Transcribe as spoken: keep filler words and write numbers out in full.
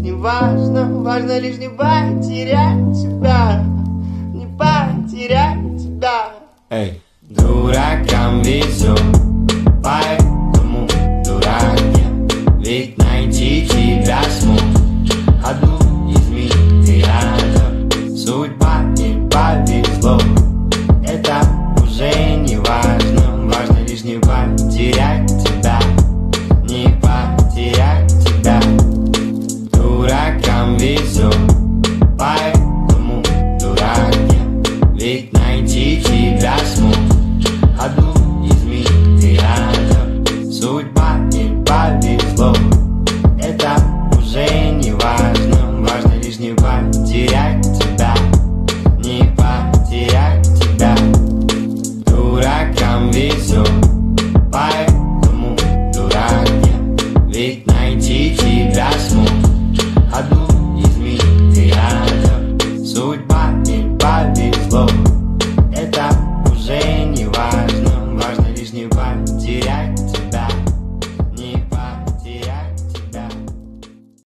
не важно, важно лишь не потерять тебя, не потерять тебя. Эй, дуракам везет, поэтому дурак я, ведь найти тебя смог одну из миллиардов. Судьба не повезло, это уже не важно, важно лишь не потерять тебя, не потерять тебя. Дуракам везет.